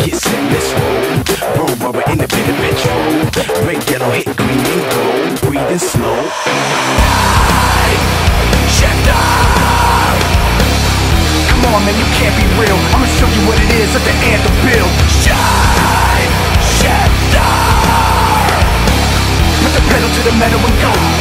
Get set, let's roll. Roll rubber in the bit of petrol. Red, yellow, hit green and gold. Breathing slow. Shifter! Come on, man, you can't be real. I'ma show you what it is. Let the anthem build. Shine, shifter! Put the pedal to the metal and go.